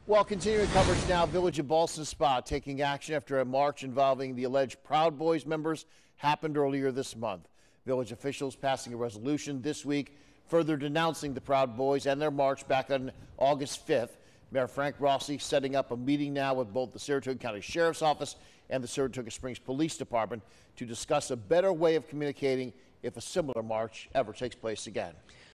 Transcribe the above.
Well, continuing coverage now, Village of Ballston Spa taking action after a march involving the alleged Proud Boys members happened earlier this month. Village officials passing a resolution this week further denouncing the Proud Boys and their march back on August 5th. Mayor Frank Rossi setting up a meeting now with both the Saratoga County Sheriff's Office and the Saratoga Springs Police Department to discuss a better way of communicating if a similar march ever takes place again.